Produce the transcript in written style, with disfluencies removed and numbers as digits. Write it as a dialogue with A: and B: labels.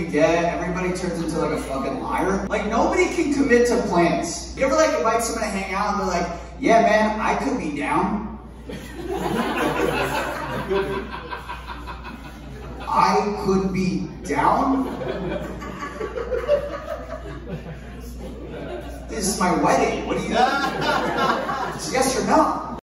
A: you get, everybody turns into like a fucking liar. Like nobody can commit to plans. You ever like invite someone to hang out and they're like, yeah man, I could be down. I could be down? This is my wedding. What do you It's yes or no?